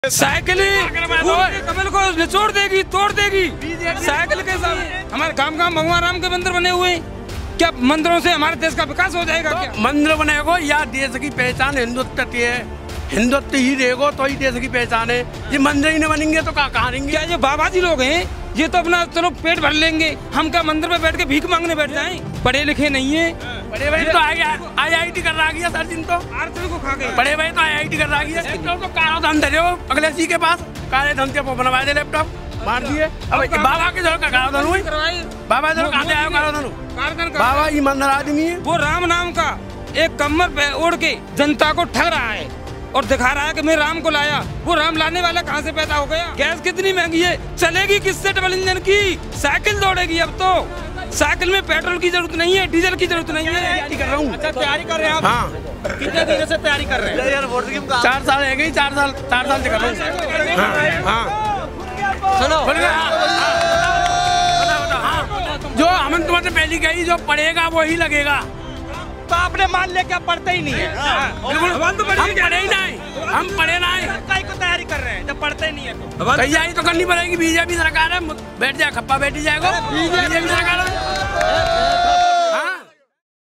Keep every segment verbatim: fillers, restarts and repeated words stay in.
Cycle कमल को निचोड़ देगी, तोड़ देगी। साइकिल के साथ हमारे गांव गांव भगवान राम के मंदिर बने हुए हैं। क्या मंदिरों से हमारे देश का विकास हो जाएगा? तो क्या मंदिर बनेगा या देश की पहचान हिंदुत्व है? हिंदुत्व ही रहेगा तो ही देश की पहचान है। ये मंदिर ही नहीं बनेंगे तो कहाँ रहेंगे? क्या ये बाबा जी लोग हैं, ये तो अपना चलो पेट भर लेंगे। हम क्या मंदिर में बैठ के भीख मांगने बैठ जाएं? पढ़े लिखे नहीं है। बड़े भाई तो आई आई टी कर रहा गया सर दिन तो आरती को खा गए। बड़े भाई तो आई आई टी कर रहा गया तो काला धन धरे हो अगले सी के पास काले धन से बनवाए दे लैपटॉप मार दिए। अब बाबा के जो काला धन हुई बाबा जो कहाँ से आया काला धन? बाबा ईमानदार आदमी है। वो राम नाम का एक कमर पे ओढ़ के जनता को ठग रहा है और दिखा रहा है कि मैं राम को लाया। वो राम लाने वाला कहाँ से पैदा हो गया? गैस कितनी महंगी है, चलेगी किससे डबल इंजन की? साइकिल दौड़ेगी अब तो। साइकिल में पेट्रोल की जरूरत नहीं है, डीजल की जरूरत नहीं है। तैयारी कर रहा हूँ। अच्छा तैयारी कर रहे हैं आप? हाँ। कितने दिनों से तैयारी कर रहे हैं? यार चार साल है गई, चार साल चार साल से कर रहा हूँ। हाँ हाँ सुनो जो हम तुम्हारे पहली गई जो पढ़ेगा वो ही लगेगा। तो आपने मान लिया क्या पढ़ते ही नहीं है? बिल्कुल हम पढ़े ही नहीं, हम पढ़े नहीं। कई को तैयारी कर रहे हैं जब पढ़ते ही नहीं है तो तैयारी तो करनी पड़ेगी। बीजेपी सरकार है, बैठ जाए खप्पा बैठी जाएगा। बीजेपी सरकार हाँ।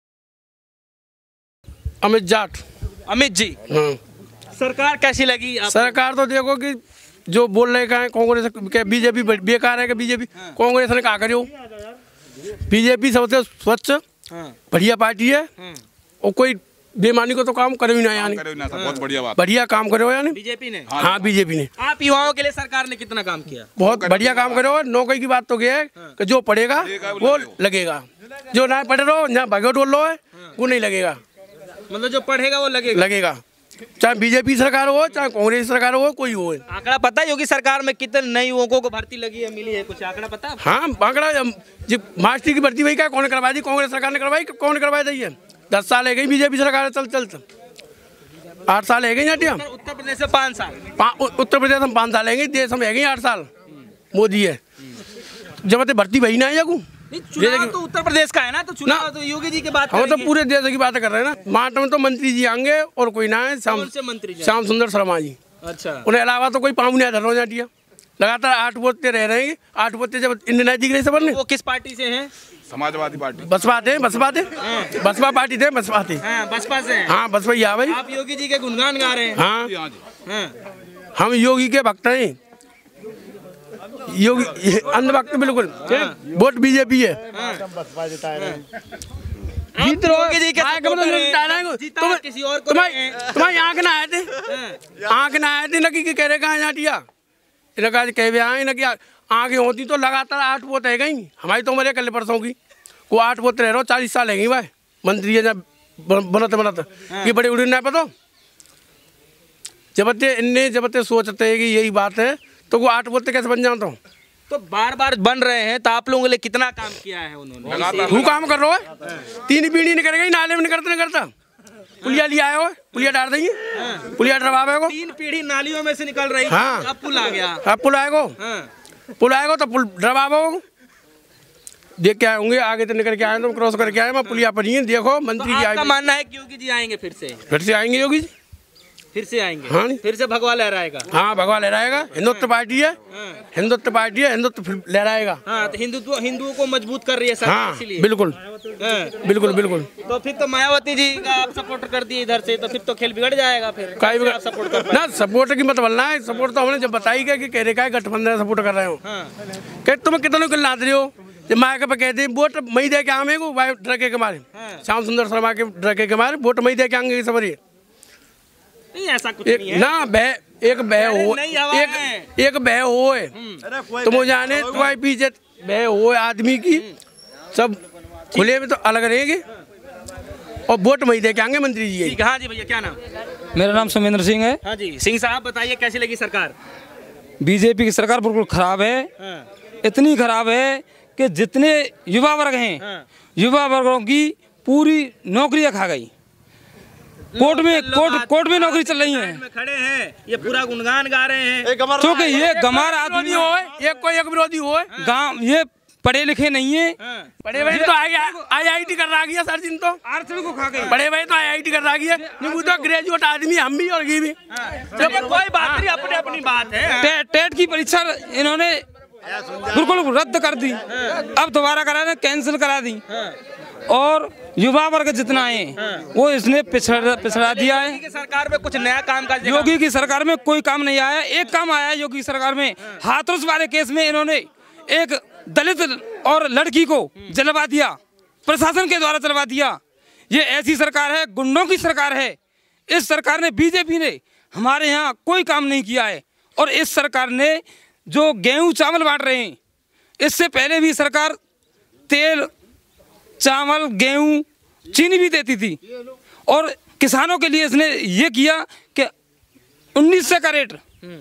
अमित जाट अमित जी हाँ। सरकार कैसी लगी आप? सरकार तो देखो कि जो बोल रहे हैं कांग्रेस बीजेपी बेकार है कि बीजेपी कांग्रेस ने कहा करो। बीजेपी सबसे स्वच्छ बढ़िया पार्टी है और कोई बेमानी को तो काम करे भी ना यानी बहुत बढ़िया बात, बढ़िया काम करो यानी बीजेपी ने। हाँ बीजेपी ने आप युवाओं के लिए सरकार ने कितना काम किया? बहुत बढ़िया काम करो। नौकरी की बात तो क्या है कि जो पढ़ेगा वो लगेगा, जो ना पढ़े रहो ना भगो डोल लो है वो नहीं लगेगा। मतलब जो पढ़ेगा वो लगेगा लगेगा चाहे बीजेपी सरकार हो चाहे कांग्रेस सरकार हो कोई हो। आंकड़ा पता है योगी सरकार में कितने नए युवकों को भर्ती लगी है, मिली है? कुछ आंकड़ा पता है? हाँ आंकड़ा जो मास्टर की भर्ती वही क्या कौन करवाई दी? कांग्रेस सरकार ने करवाई, कौन करवाई दी है? दस साल है गई बीजेपी सरकार चल चल आठ साल है गई नाटिया। उत्तर प्रदेश में पाँच साल उत्तर प्रदेश में पाँच साल है गई, देश में है गई आठ साल मोदी है। जब भर्ती वही ना है जगू चुनाव तो उत्तर प्रदेश का है ना, तो चुनाव तो योगी जी की बात हम तो पूरे देश की बात कर रहे हैं ना। मार्ट में तो मंत्री जी आएंगे और कोई ना है श्याम मंत्री श्याम सुंदर शर्मा जी। अच्छा उन्हें अलावा तो कोई पाँव नहीं धर जाटिया। लगातार आठ वोटे रह रहे हैं। आठ वोटे जब इंडियन आई दिख रही वो किस पार्टी से हैं? समाजवादी पार्टी। बसपा थे बसपा थे बसपा पार्टी थे बसपा थे बसपा से। हाँ बसपा ही आ भाई। आप योगी जी के गुणगान गा रहे हैं? हाँ हम योगी के भक्त हैं। योगी अंधभक्त बिल्कुल। वोट बीजेपी है। जीत योगी जी के किसी और को तुम्हारी आँख ना आए थे, आँख ना आए थे ना कि कह रहे कहाँ जाटिया इनका कह आए ना कि आगे होती तो लगातार आठ वोट है गई। हमारी तो उम्र है कल परसों की को आठ वोट रह रहा चालीस साल है गई भाई मंत्री है जब बनते बनते ये बड़े उड़ी ना पता जब इन्हें जब सोचते है कि यही बात है तो वो आठ वोट कैसे बन जाता हूँ? तो बार बार बन रहे हैं तो आप लोगों के लिए कितना काम किया है उन्होंने? तू काम कर रहा है तीन पीढ़ी नहीं करेगा नाले में नहीं करते नहीं करता। पुलिया लिया आए हो पुलिया डाल देंगे पुलिया डरवावे तीन पीढ़ी नालियों में से निकल रही। हाँ अब पुल आ गया। अब पुल आएगो पुल आएगो तो पुल डरवावो देख के आए होंगे आगे तो निकल के आए तो क्रॉस करके आए मैं पुलिया पर ही देखो मंत्री जी आपका मानना है कि योगी जी आएंगे फिर से? फिर से आएंगे योगी जी फिर से आएंगे। हाँ फिर से भगवा लहराएगा। हाँ भगवा लहराएगा। हिंदुत्व पार्टी है हिंदुत्व पार्टी है हिंदुत्व लहराएगा। हाँ तो हिंदुत्व हिंदुओं को मजबूत कर रही है सरकार। हाँ इसीलिए बिल्कुल बिल्कुल बिल्कुल। तो फिर तो मायावती जी का आप सपोर्ट कर दिए इधर से तो फिर तो खेल बिगड़ जाएगा। फिर काई बिगड़ सपोर्ट कर ना सपोर्ट की मत बोलना है। सपोर्ट तो हमने जब बताई गया कि कह रहे का गठबंधन सपोर्ट कर रहे हो कह तुम कितने को लाद रहे हो माया पे कहते वोट मई दे के आमे को डरके के मारे श्याम सुंदर शर्मा के डरके के मारे वोट मई दे के आएंगे सबरी नहीं ऐसा कुछ नहीं है। ना बह एक बह हो एक एक बह हो तुम जाने तुम्हारे पीछे बह हो आदमी की सब खुले में तो अलग रहेगी और वोट वही दे के आएंगे मंत्री जी। हाँ जी भैया क्या नाम? मेरा नाम सुमेंद्र सिंह है। हाँ जी सिंह साहब बताइए कैसी लगी सरकार? बीजेपी की सरकार बिल्कुल खराब है। इतनी खराब है कि जितने युवा वर्ग हैं युवा वर्गों की पूरी नौकरियां खा गई। कोर्ट में कोर्ट कोर्ट में नौकरी चल रही है। खड़े हैं ये पूरा गुणगान गा रहे हैं क्योंकि ये गमार आदमी हो एक कोई एक विरोधी हो गाँव ये पढ़े लिखे नहीं है। पढ़े भाई तो आई आई टी कर रहा है सर जिन तो आरती को खा गए। पढ़े भाई तो आई आई टी कर रहा है, वो तो ग्रेजुएट आदमी हम भी और ये भी। कोई बात नहीं, अपनी अपनी बात है। टे, टेट की परीक्षा इन्होंने बिल्कुल रद्द कर दी, अब दोबारा करा कैंसिल करा दी, और युवा वर्ग जितना है वो इसने पिछड़ा पिछड़ा दिया है। योगी की सरकार में कुछ नया काम काज योगी की सरकार में कोई काम नहीं आया। एक काम आया योगी की सरकार में, हाथरस वाले केस में इन्होंने एक दलित और लड़की को जलवा दिया, प्रशासन के द्वारा जलवा दिया। ये ऐसी सरकार है, गुंडों की सरकार है। इस सरकार ने, बीजेपी ने हमारे यहाँ कोई काम नहीं किया है। और इस सरकार ने जो गेहूं चावल बांट रहे हैं, इससे पहले भी सरकार तेल चावल गेहूं चीनी भी देती थी, और किसानों के लिए इसने ये किया कि उन्नीस सौ का रेट,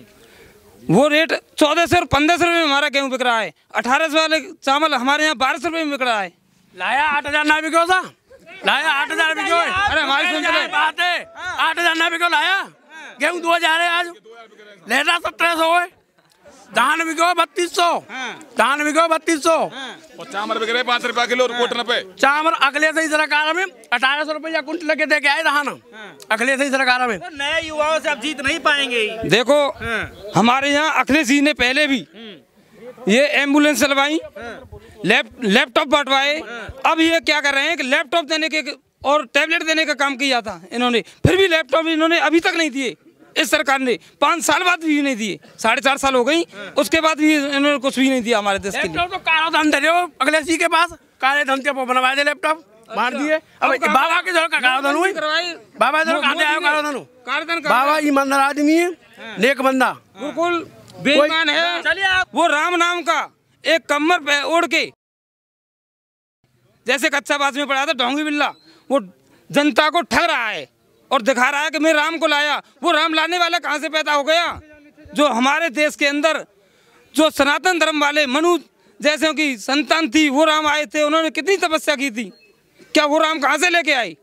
वो रेट चौदह सौ और पंद्रह सौ रुपये में हमारा गेहूं बिक रहा है। अठारह सौ वाले चावल हमारे यहाँ बारह सौ रुपये में बिक रहा है। लाया आठ हजार ना बिको था, लाया आठ हजार बिको है। अरे हमारी सुन ले बात है, आठ हजार ना बिको लाया, गेहूं दो हजार है आज, लेना सत्रह सौ है, धान बिको बत्तीस सौ, धान बिको बत्तीस सौ, और चावल बिक रहे पाँच रुपया किलो कोटन पे। चावल अगले से ही सरकार में अठारह सौ रुपया कुंटल के दे के आए धान, अगले से ही सरकार में। तो नए युवाओं से आप जीत नहीं पाएंगे। देखो हमारे यहाँ अखिलेश जी ने पहले भी ये एम्बुलेंस चलवाई, लैप लैपटॉप बांटवाए। अब ये क्या कर रहे हैं कि लैपटॉप देने के और टैबलेट देने का काम किया था इन्होंने, फिर भी लैपटॉप इन्होंने अभी तक नहीं दिए। इस सरकार ने पाँच साल बाद भी नहीं दिए, साढ़े चार साल हो गई, उसके बाद भी इन्होंने कुछ भी नहीं दिया हमारे देश के लिए। तो काला धन दे रहे हो अगले सी के पास, काले धन से बनवा दे लैपटॉप, मार दिए। अब बाबा के जोर का काला धन हुई, बाबा जोर कहाँ आया काला धन? बाबा ईमानदार आदमी है, नेक बंदा, बिल्कुल बेईमान है। चलिए आप वो राम नाम का एक कमर पे ओढ़ के, जैसे कच्चा बास में पड़ा था ढोंगी बिल्ला, वो जनता को ठग रहा है और दिखा रहा है कि मैं राम को लाया। वो राम लाने वाला कहाँ से पैदा हो गया? जो हमारे देश के अंदर जो सनातन धर्म वाले मनु जैसे की संतान थी, वो राम आए थे, उन्होंने कितनी तपस्या की थी, क्या वो राम कहाँ से लेके आई?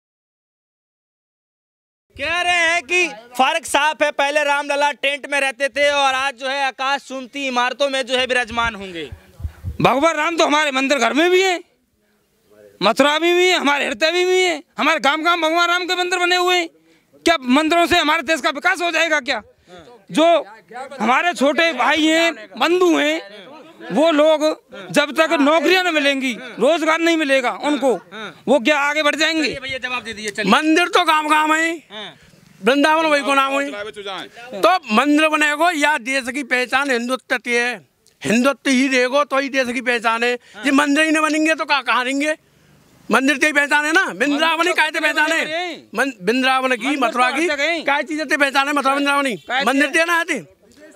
कह रहे हैं कि फर्क साफ है, पहले रामलला टेंट में रहते थे और आज जो है आकाश चूमती इमारतों में जो है विराजमान होंगे। भगवान राम तो हमारे मंदिर घर में भी है, मथुरा में भी है, हमारे हृदय में भी है, हमारे गांव गांव भगवान राम के मंदिर बने हुए हैं। क्या मंदिरों से हमारे देश का विकास हो जाएगा क्या? जो हमारे छोटे भाई हैं, बंधु हैं, वो लोग जब तक नौकरियां न मिलेंगी, रोजगार नहीं मिलेगा उनको, वो क्या आगे बढ़ जाएंगे? भैया जवाब दे दीजिए। मंदिर तो गाँव गाँव है, वृंदावन वही को नाम है, तो मंदिर बनेगो या देश की पहचान हिंदुत्व है, हिंदुत्व ही रहेगो तो ही देश की पहचान है। ये मंदिर ही नहीं बनेंगे तो कहाँ रहेंगे? मंदिर की पहचान है ना, वृंदावन काय से पहचान है, वृंदावन की मथुरा की काय चीजें पहचान है, मथुरा वृंदावनी मंदिर थे ना आते।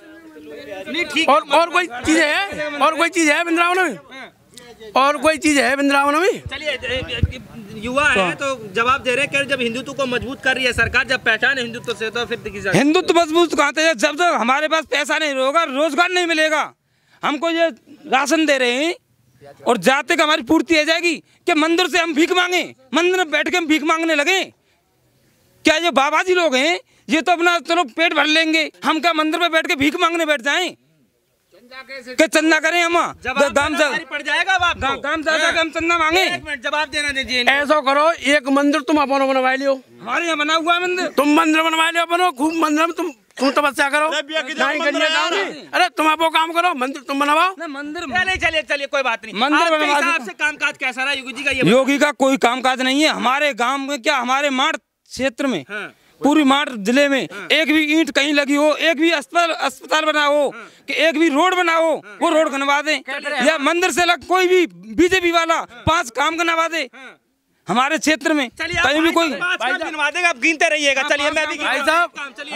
और और कोई चीज है, और कोई चीज है वृंदावन में, और कोई चीज है वृंदावन में? चलिए युवा है तो जवाब दे रहे हैं, जब हिंदुत्व को मजबूत कर रही है सरकार, जब पहचान है हिंदुत्व से, तो फिर हिंदुत्व मजबूत कहते हैं जब तक हमारे पास पैसा नहीं होगा, रोजगार नहीं मिलेगा। हमको ये राशन दे रहे हैं और जाते का हमारी पूर्ति हो जाएगी कि मंदिर से हम भीख मांगे, मंदिर में बैठ के हम भीख मांगने लगे? क्या ये बाबा जी लोग हैं, ये तो अपना चलो पेट भर लेंगे, हम क्या मंदिर में बैठ के भीख मांगने बैठ जाएं? कि चंदा करें हम गांव पड़ जाएगा, गांव जाकर हम चंदा मांगे? जवाब देना दीजिए। ऐसा करो, एक मंदिर तुम अपना बनवा लियो, हमारे यहाँ बना हुआ है मंदिर, तुम मंदिर बनवा लियो, बनो खूब मंदिर में तुम तुम तपस्या करो, नहीं करिए काम नहीं। अरे तुम आप वो काम करो, मंदिर तुम बनवाओ ना मंदिर। नहीं चलिए चलिए कोई बात नहीं, मंदिर बनवा दो। आपसे कामकाज कैसा रहा योगी जी का? ये योगी का कोई कामकाज नहीं है हमारे गांव में, क्या हमारे माड़ क्षेत्र में, पूरी माड़ जिले में एक भी ईंट कहीं लगी हो, एक भी अस्पताल अस्पताल बना हो, कि एक भी रोड बना हो, वो रोड बनवा दे, या मंदिर से लग कोई भी बीजेपी वाला पांच काम बनवा दे हमारे क्षेत्र में, कहीं भी कोई बनवा देगा। आप गिनते रहिएगा। चलिए मैं भी भाई साहब,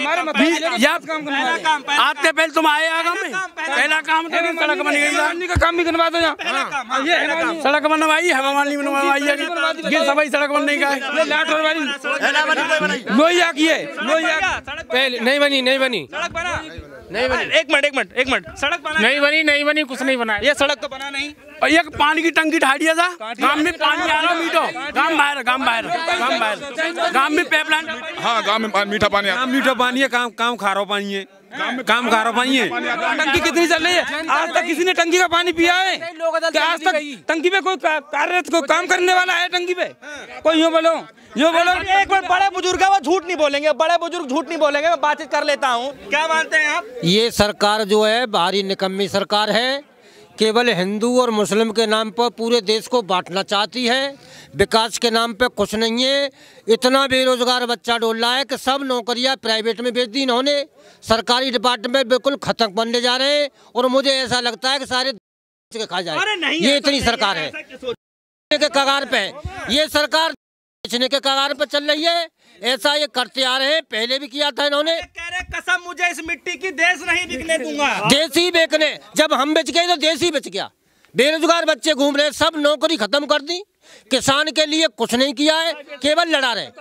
आते पहले तुम आए आगम में, पहला काम तो सड़क बन गई का काम भी बनवा दो। सड़क बनवाई हेमामालिनी बनवाई है, ये सभी सड़क बनने का है। लोहिया की है, लोहिया पहले नहीं बनी, नहीं बनी, सड़क बना नहीं बनी, एक मिनट एक मिनट एक मिनट सड़क बना नहीं बनी, नहीं बनी, कुछ नहीं बना। ये सड़क तो बना नहीं। और एक पानी की टंकी ढा दिया था, गांव में पानी आ रहा मीठो, गांव बाहर गांव बाहर गांव बाहर गांव में पाइपलाइन, हाँ गांव में मीठा पानी, मीठा पानी है, काम काम खारा पानी है, काम करा पाई है। टंकी कितनी चल रही है? आज तक किसी ने टंकी का पानी पिया है क्या? आज तक टंकी पे कोई कार्यरत कोई काम करने वाला है? टंकी पे कोई यूँ बोलो यूँ बोलो। एक बार बड़े बुजुर्ग है वो झूठ नहीं बोलेंगे, बड़े बुजुर्ग झूठ नहीं बोलेंगे, मैं बातचीत कर लेता हूँ। क्या मानते हैं आप? ये सरकार जो है भारी निकम्मी सरकार है, केवल हिंदू और मुस्लिम के नाम पर पूरे देश को बांटना चाहती है, विकास के नाम पे कुछ नहीं है। इतना बेरोजगार बच्चा डोल रहा है कि सब नौकरियां प्राइवेट में बेच दी इन्होंने, सरकारी डिपार्टमेंट बिल्कुल खत्म बनने जा रहे हैं और मुझे ऐसा लगता है कि सारे के खा जाए। ये इतनी सरकार है के कगार पे, ये सरकार बेचने के कगार पे चल रही है। ऐसा ये करते आ रहे हैं, पहले भी किया था इन्होंने। कह रहे कसम मुझे इस मिट्टी की देश नहीं बिकने दूंगा। देश ही बेचने, जब हम बेच गए तो देश ही बेच गया। बेरोजगार बच्चे घूम रहे, सब नौकरी खत्म कर दी, किसान के लिए कुछ नहीं किया है, केवल लड़ा रहे।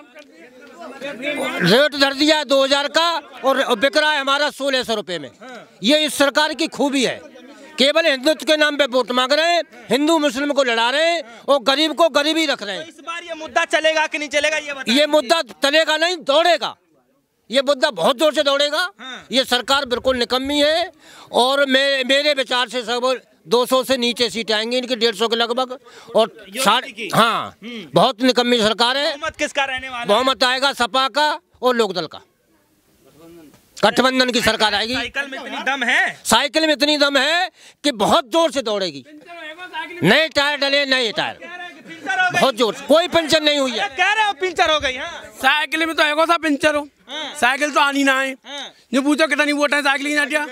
रेट धर दिया है दो हजार का और बिक रहा है हमारा सोलह सौ रुपए में। ये इस सरकार की खूबी है, केवल हिंदुत्व के नाम पे वोट मांग रहे हैं, हिंदू मुस्लिम को लड़ा रहे हैं और गरीब को गरीब ही रख रहे हैं। इस बार ये मुद्दा चलेगा कि नहीं चलेगा ये बताइए। ये मुद्दा चलेगा नहीं, दौड़ेगा। ये मुद्दा बहुत जोर से दौड़ेगा। ये सरकार बिल्कुल निकम्मी है और मे, मेरे विचार से सब दो सौ से नीचे सीटें आएंगी इनकी, डेढ़ सौ के लगभग। और साढ़े हाँ बहुत निकम्मी सरकार है। बहुमत किसका रहने वाला है? बहुमत आएगा सपा का और लोकदल का, गठबंधन की सरकार आएगी। साइकिल में इतनी दम है, साइकिल में इतनी दम है कि बहुत जोर से दौड़ेगी। नए टायर डले, नए टायर बहुत जोर से, कोई पंचर नहीं हुई है। कह रहे हो पंचर हो गई? हाँ साइकिल में तो एगो सा पंचर हो, साइकिल तो आनी ना है। जो पूछो कितनी वोट है साइकिल की नाटिया?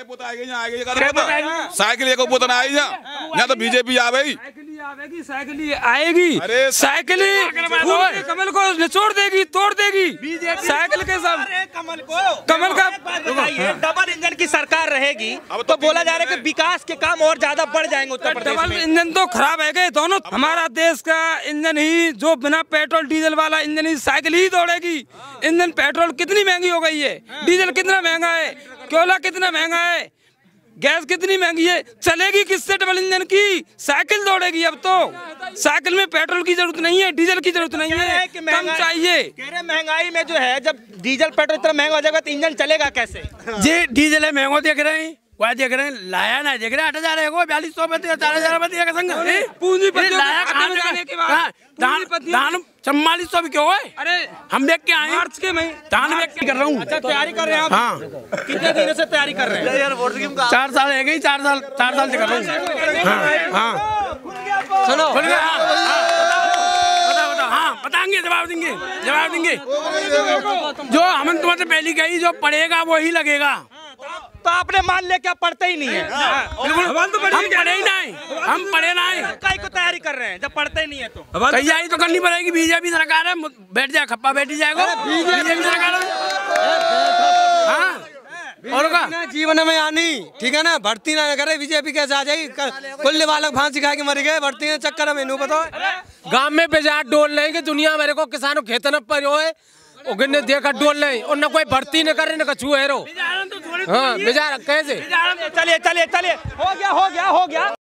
साइकिल एक वोट ना आई यहाँ तो बीजेपी आ गई। आवेगी साइकिल आएगी, साइकिल कमल को निचोड़ देगी, तोड़ देगी साइकिल के सब। कमल को कमल का डबल इंजन की सरकार रहेगी तो बोला जा रहा है कि विकास के काम और ज्यादा बढ़ जाएंगे उत्तर प्रदेश में। डबल इंजन तो खराब है गए दोनों। हमारा देश का इंजन ही जो बिना पेट्रोल डीजल वाला इंजन ही साइकिल ही दौड़ेगी। इंजन पेट्रोल कितनी महंगी हो गई है, डीजल कितना महंगा है, कोयला कितना महंगा है, गैस कितनी महंगी है, चलेगी किससे डबल इंजन की? साइकिल दौड़ेगी। अब तो साइकिल में पेट्रोल की जरूरत नहीं है, डीजल की जरूरत नहीं है, कम चाहिए। कह रहे महंगाई में जो है जब डीजल पेट्रोल इतना महंगा हो जाएगा तो इंजन चलेगा कैसे? जी डीजल है महंगो देख रहे हैं, वह देख रहे हैं, लाया ना देख रहे हैं, आठ हजार है बयालीस सौ चार हजार पूंजी धान चौवालीस सौ भी क्यों है? अरे हम देख के आए मार्च के महीने धान देख के कर रहा हूँ। अच्छा तैयारी कर रहे हैं आप? हाँ कितने दिनों से तैयारी कर रहे हैं? चार साल है गई, चार साल चार साल से कर रहा हूँ। हाँ हाँ सुनो हाँ बताएंगे, जवाब देंगे, जवाब देंगे। जो हम तुम्हारे पहली कही, जो पढ़ेगा वो ही लगेगा। तो आपने मान लिया क्या पढ़ते ही नहीं है? बिल्कुल हम पढ़े ही नहीं, हम पढ़े नहीं, कई को तैयारी कर रहे हैं जब पढ़ते ही नहीं है तो तैयारी तो करनी पड़ेगी। बीजेपी सरकार है, बैठ जाए खप्पा बैठी जाएगा बीजेपी सरकार है। हाँ और का जीवन में आनी ठीक है ना, भर्ती ना करे बीजेपी कैसे आ जाएगी? कुल्ले बालक फांसी खा के मर गए, भर्ती है चक्कर में पता है। गांव में बेजार डोल रहे कि दुनिया मेरे को किसानों खेतन पर हो है उगने देखा डोल रहे और न कोई भर्ती न करे न कछू है रो। हाँ बेजार कैसे? चलिए चलिए चलिए, हो गया हो गया हो गया।